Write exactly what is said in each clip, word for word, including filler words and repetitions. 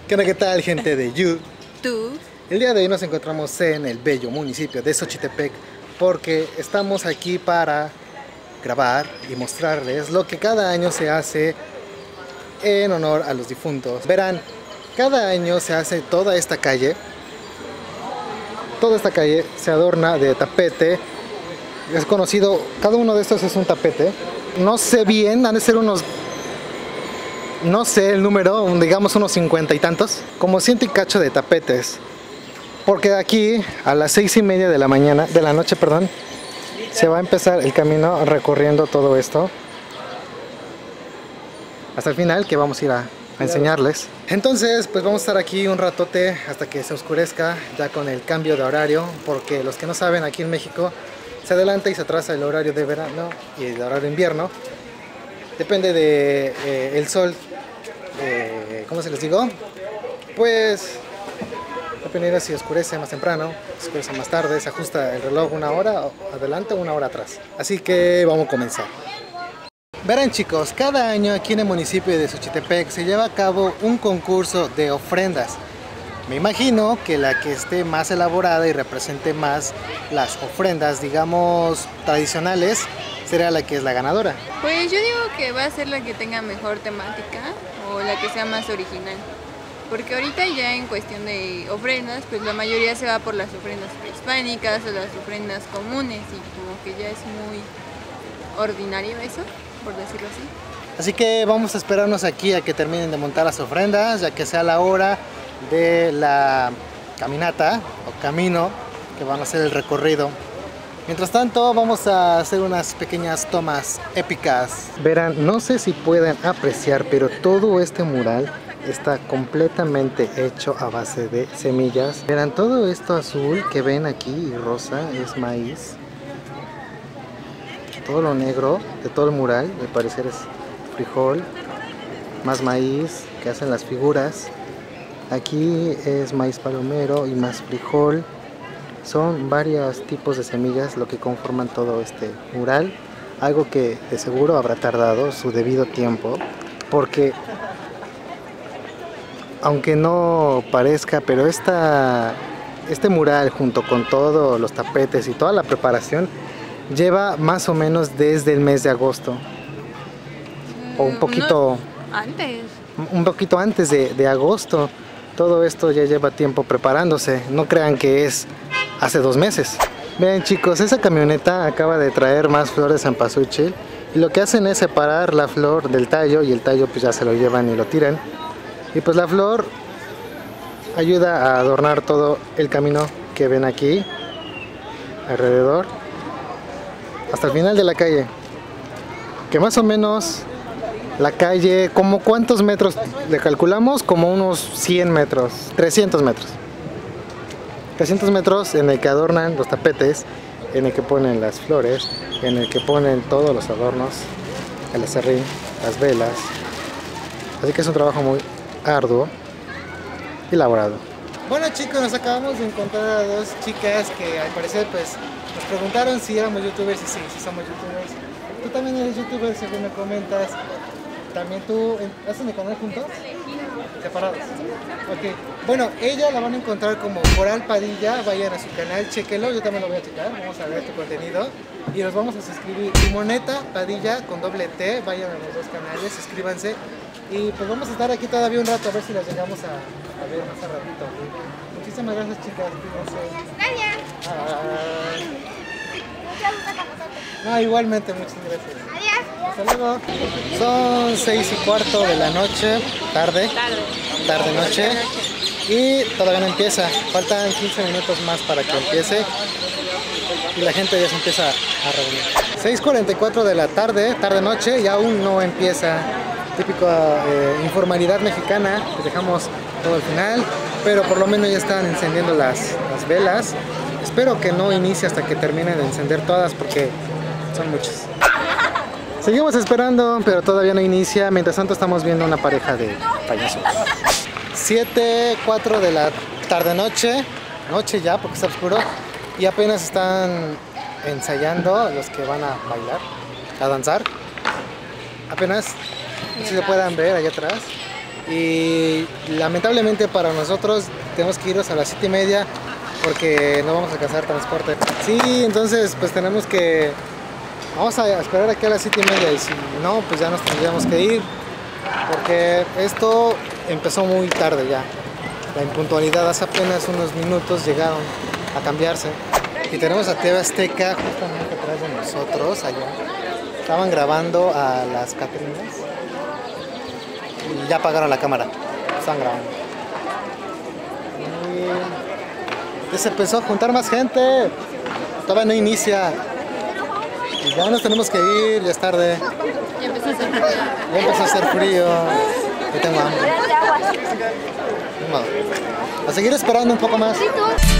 ¿Qué onda, qué tal, gente de YouTube? El día de hoy nos encontramos en el bello municipio de Xochitepec porque estamos aquí para grabar y mostrarles lo que cada año se hace en honor a los difuntos. Verán, cada año se hace toda esta calle, toda esta calle se adorna de tapete. Es conocido, cada uno de estos es un tapete. No sé bien, han de ser unos, no sé el número, digamos unos cincuenta y tantos, como ciento y cacho de tapetes. Porque aquí a las seis y media de la mañana, de la noche, perdón, se va a empezar el camino recorriendo todo esto hasta el final, que vamos a ir a, a enseñarles. Entonces, pues vamos a estar aquí un ratote hasta que se oscurezca, ya con el cambio de horario, porque los que no saben, aquí en México se adelanta y se atrasa el horario de verano y el horario de invierno. Depende de eh, el sol, eh, ¿cómo se les digo? Pues dependiendo si oscurece más temprano, oscurece más tarde, se ajusta el reloj una hora adelante o una hora atrás. Así que vamos a comenzar. Verán, chicos, cada año aquí en el municipio de Xochitepec se lleva a cabo un concurso de ofrendas. Me imagino que la que esté más elaborada y represente más las ofrendas, digamos, tradicionales, será la que es la ganadora. Pues yo digo que va a ser la que tenga mejor temática o la que sea más original. Porque ahorita ya en cuestión de ofrendas, pues la mayoría se va por las ofrendas prehispánicas o las ofrendas comunes y como que ya es muy ordinario eso, por decirlo así. Así que vamos a esperarnos aquí a que terminen de montar las ofrendas, ya que sea la hora de la caminata o camino que van a hacer el recorrido. Mientras tanto vamos a hacer unas pequeñas tomas épicas. Verán, no sé si pueden apreciar, pero todo este mural está completamente hecho a base de semillas. Verán, todo esto azul que ven aquí y rosa es maíz. Todo lo negro de todo el mural, al parecer, es frijol, más maíz que hacen las figuras. Aquí es maíz palomero y más frijol. Son varios tipos de semillas lo que conforman todo este mural. Algo que de seguro habrá tardado su debido tiempo, porque aunque no parezca, pero esta, este mural junto con todos los tapetes y toda la preparación lleva más o menos desde el mes de agosto. O un poquito no, antes. Un poquito antes de, de agosto. Todo esto ya lleva tiempo preparándose. No crean que es hace dos meses. Vean, chicos, esa camioneta acaba de traer más flores de cempasúchil. Y lo que hacen es separar la flor del tallo. Y el tallo pues ya se lo llevan y lo tiran. Y pues la flor ayuda a adornar todo el camino que ven aquí alrededor hasta el final de la calle, que más o menos la calle, como cuántos metros le calculamos, como unos cien metros, trescientos metros trescientos metros en el que adornan los tapetes, en el que ponen las flores, en el que ponen todos los adornos, el acerrín, las velas. Así que es un trabajo muy arduo y elaborado. Bueno, chicos, nos acabamos de encontrar a dos chicas que al parecer pues nos preguntaron si éramos youtubers y sí, sí somos youtubers. Tú también eres youtuber, según me comentas. También tú, ¿hacen de canal juntos? Separados. Ok. Bueno, ella la van a encontrar como Coral Padilla. Vayan a su canal, chequenlo, yo también lo voy a checar. Vamos a ver tu contenido y los vamos a suscribir. Limoneta Padilla con doble T. Vayan a los dos canales, suscríbanse. Y pues vamos a estar aquí todavía un rato a ver si las llegamos a, a ver más a ratito. Muchísimas gracias, chicas. Gracias. Ah, no, igualmente, muchas gracias. Adiós. Hasta luego. Son seis y cuarto de la noche, tarde, tarde noche, y todavía no empieza. Faltan quince minutos más para que empiece y la gente ya se empieza a reunir. seis cuarenta y cuatro de la tarde, tarde noche, y aún no empieza. Típica eh, informalidad mexicana, que dejamos todo al final, pero por lo menos ya están encendiendo las, las velas. Espero que no inicie hasta que terminen de encender todas porque son muchas. Seguimos esperando, pero todavía no inicia. Mientras tanto estamos viendo una pareja de payasos. siete, cuatro de la tarde noche, noche ya porque está oscuro, y apenas están ensayando los que van a bailar, a danzar. Apenas, no sé si se puedan ver allá atrás. y lamentablemente para nosotros tenemos que irnos a las siete y media porque no vamos a alcanzar transporte. Sí, entonces pues tenemos que, vamos a esperar aquí a las siete y media y si no, pues ya nos tendríamos que ir porque esto empezó muy tarde ya. La impuntualidad, hace apenas unos minutos llegaron a cambiarse. Y tenemos a T V Azteca justamente atrás de nosotros, allá. Estaban grabando a las Catrinas y ya apagaron la cámara. Están grabando. Y ya se empezó a juntar más gente. Todavía no inicia. Y ya nos tenemos que ir, ya es tarde. Ya empezó a hacer frío. Ya empezó a hacer frío. Yo tengo hambre. No. A seguir esperando un poco más.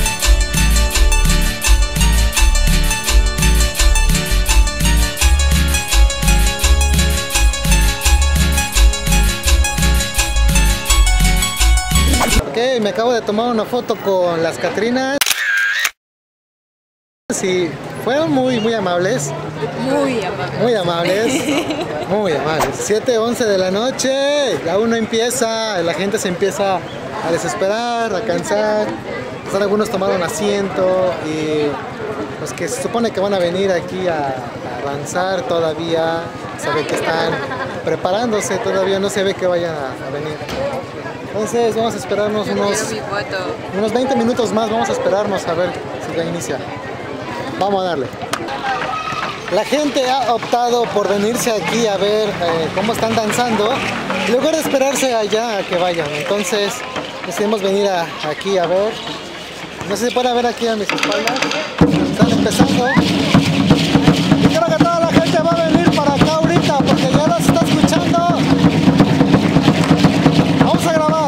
Ok, me acabo de tomar una foto con las Catrinas. Sí, fueron muy, muy amables. Muy amable. Muy amables. Muy amables. siete, once de la noche. Ya uno empieza, la gente se empieza a desesperar, a cansar. Pues algunos tomaron asiento y los que se supone que van a venir aquí a, a avanzar todavía, se ve que están preparándose, todavía no se ve que vayan a, a venir. Entonces vamos a esperarnos Yo unos, quiero mi foto. unos veinte minutos más, vamos a esperarnos a ver si ya inicia. Vamos a darle. La gente ha optado por venirse aquí a ver eh, cómo están danzando, en lugar de esperarse allá a que vayan. Entonces decidimos venir a, aquí a ver. No sé si pueden ver aquí a mis espaldas. Están empezando. Y creo que toda la gente va a venir para acá ahorita porque ya nos está escuchando. Vamos a grabar.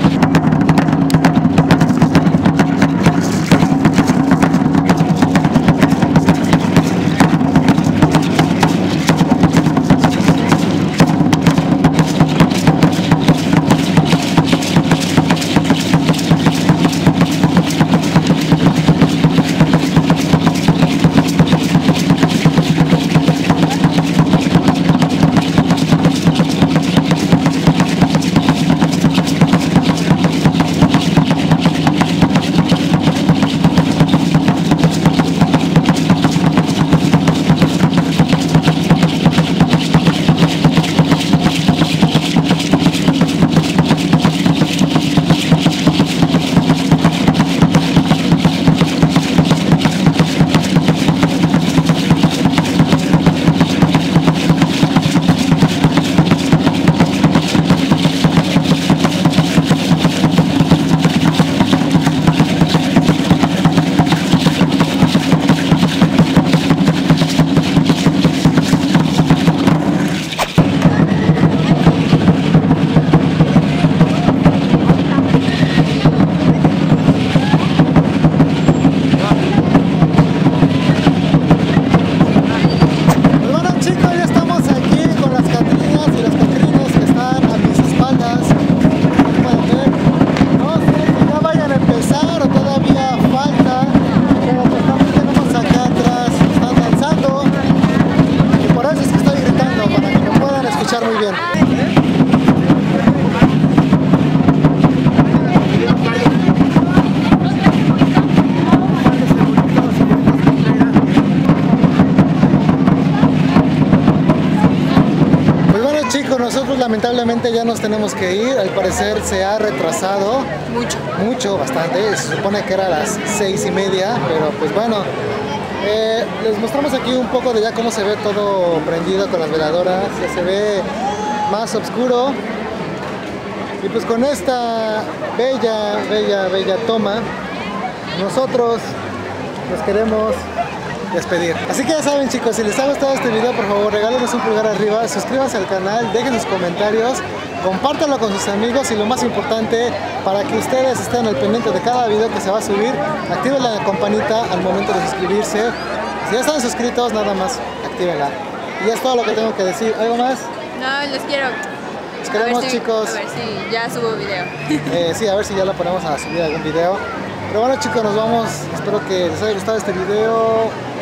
Nosotros lamentablemente ya nos tenemos que ir, al parecer se ha retrasado Mucho. mucho, bastante, se supone que era a las seis y media, pero pues bueno, eh, les mostramos aquí un poco de ya cómo se ve todo prendido con las veladoras, ya se ve más oscuro y pues con esta bella, bella, bella toma nosotros nos queremos despedir. Así que ya saben, chicos, si les ha gustado este video, por favor regálenos un pulgar arriba, suscríbanse al canal, dejen sus comentarios, compártanlo con sus amigos y lo más importante, para que ustedes estén al pendiente de cada video que se va a subir, activen la campanita al momento de suscribirse. Si ya están suscritos, nada más actívenla. Y es todo lo que tengo que decir. ¿Algo más? No, los quiero. Los queremos, A ver si- chicos. A ver si ya subo video. Eh, sí, a ver si ya lo ponemos a subir algún video. Pero bueno, chicos, nos vamos. Espero que les haya gustado este video.